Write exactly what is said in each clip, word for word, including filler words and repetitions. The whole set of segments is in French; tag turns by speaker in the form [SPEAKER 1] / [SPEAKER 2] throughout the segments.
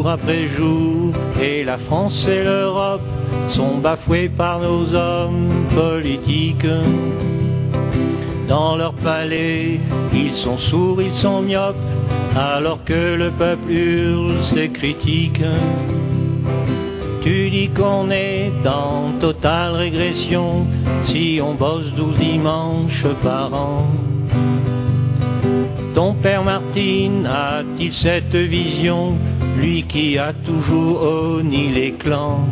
[SPEAKER 1] jour après jour, et la France et l'Europe sont bafoués par nos hommes politiques. Dans leur palais, ils sont sourds, ils sont myopes, alors que le peuple hurle ses critiques. Tu dis qu'on est en totale régression si on bosse douze dimanches par an. Ton père Martine a-t-il cette vision, lui qui a toujours honni les clans?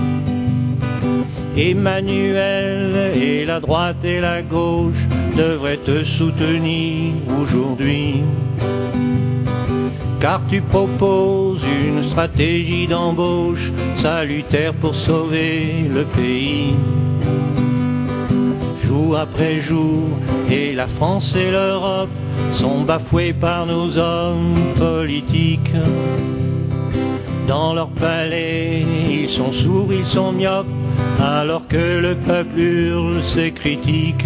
[SPEAKER 1] Emmanuel et la droite et la gauche devraient te soutenir aujourd'hui, car tu proposes une stratégie d'embauche salutaire pour sauver le pays. Jour après jour, et la France et l'Europe sont bafoués par nos hommes politiques. Dans leur palais, ils sont sourds, ils sont myopes, alors que le peuple hurle ses critiques.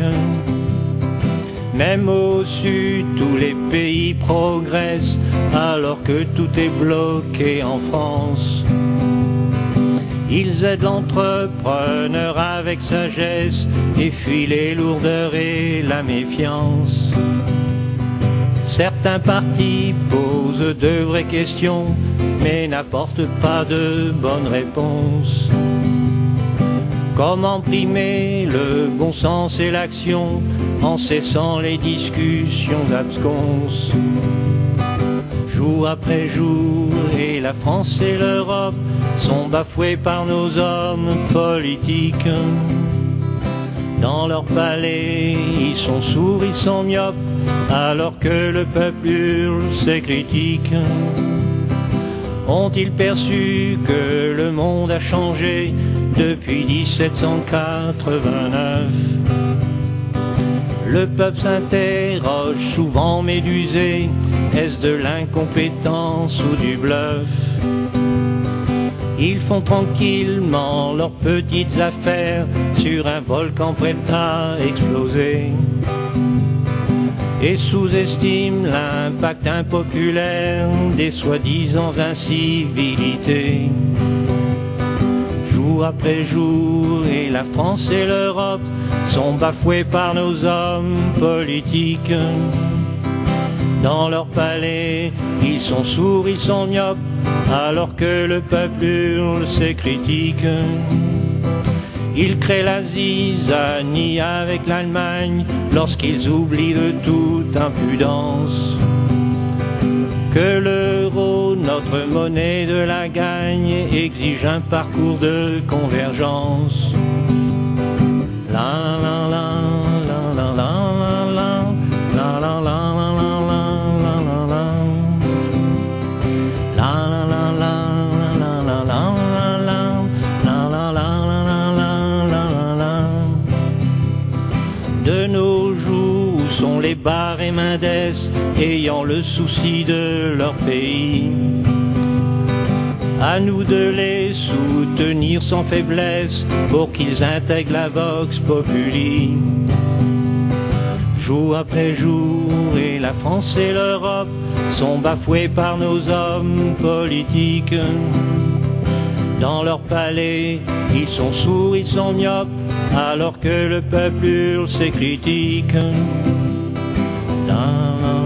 [SPEAKER 1] Même au sud, tous les pays progressent, alors que tout est bloqué en France. Ils aident l'entrepreneur avec sagesse et fuient les lourdeurs et la méfiance. Certains partis posent de vraies questions, mais n'apportent pas de bonnes réponses. Comment primer le bon sens et l'action en cessant les discussions absconses? Jour après jour, et la France et l'Europe sont bafoués par nos hommes politiques. Dans leur palais, ils sont sourds, ils sont myopes, alors que le peuple hurle ses critiques. Ont-ils perçu que le monde a changé depuis mille sept cent quatre-vingt-neuf? Le peuple s'interroge, souvent médusé, est-ce de l'incompétence ou du bluff? Ils font tranquillement leurs petites affaires sur un volcan prêt à exploser, et sous-estiment l'impact impopulaire des soi-disant incivilités. Jour après jour, et la France et l'Europe sont bafoués par nos hommes politiques. Dans leur palais, ils sont sourds, ils sont myopes, alors que le peuple hurle ses critiques. Ils créent la zizanie avec l'Allemagne lorsqu'ils oublient de toute impudence que l'euro, notre monnaie de la gagne, exige un parcours de convergence. La la la la la la la la la la la de nos jours, où sont les Barre et Mendès ayant le souci de leur pays? À nous de les soutenir sans faiblesse pour qu'ils intègrent la Vox Populi. Jour après jour, et la France et l'Europe sont bafoués par nos hommes politiques. Dans leur palais, ils sont sourds, ils sont myopes, alors que le peuple hurle ses critiques.